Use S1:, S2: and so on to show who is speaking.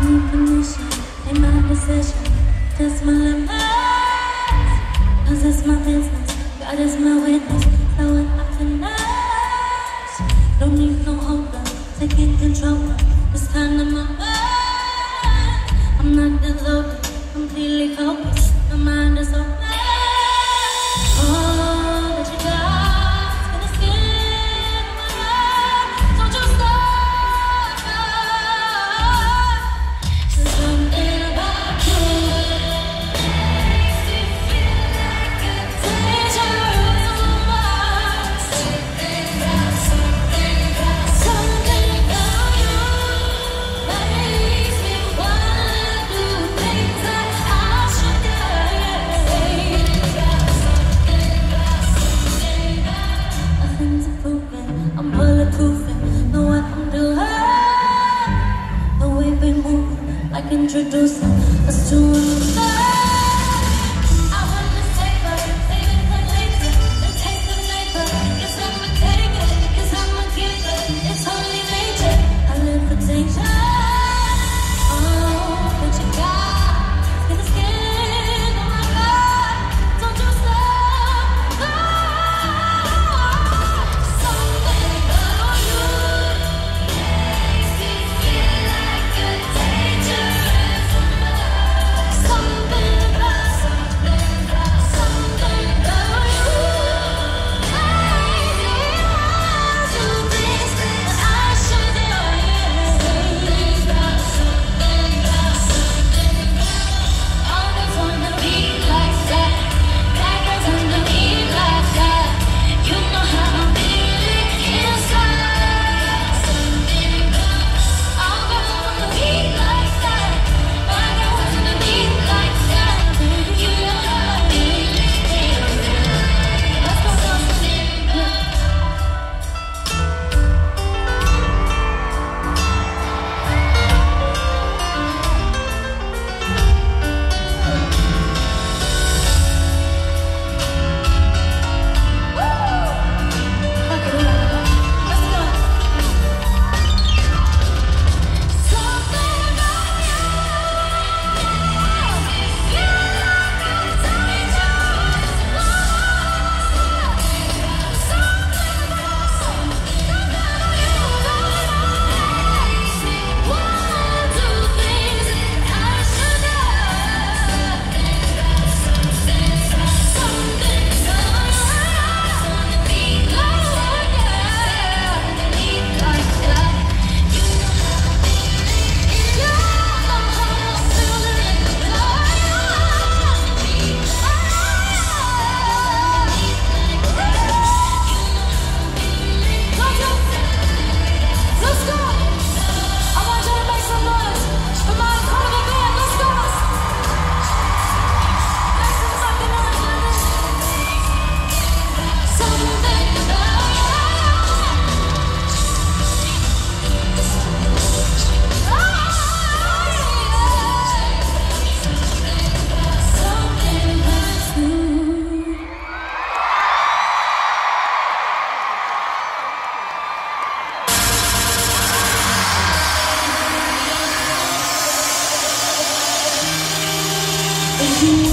S1: need permission, ain't my decision. Just my limits, 'cause it's my business. God is my witness, so it happens. Don't need no holder, taking control. This time of my mind, I'm not devoted, completely focused. My mind is open. All that you got in the skin of my heart. Don't you stop. There's something about you makes me feel like a dangerous woman. Something about you makes me wanna do things that I should do. Nothing's broken, I'm bulletproofing. Know what I'm doing. The way we move, like introducing us to another. I wanna savor, save it for later. The taste of labor, guess I'ma take it, 'cause I'm a giver. It's only nature, I live for danger. All that you got in the skin of my heart. Don't you stop. Something about you makes me feel like a dangerous woman. Something about you makes me want to do things that I should do. Always wanna be like that. Bad girls wanna be like that. You know how I'm feeling inside. All girls wanna be like that. Bad girls wanna be like that. You know how I'm feeling inside. Let's go something. Let's go! I want you to make some noise for my Carnival band. Let's go! Make some fucking noise, baby. Something about you. Something about you. If you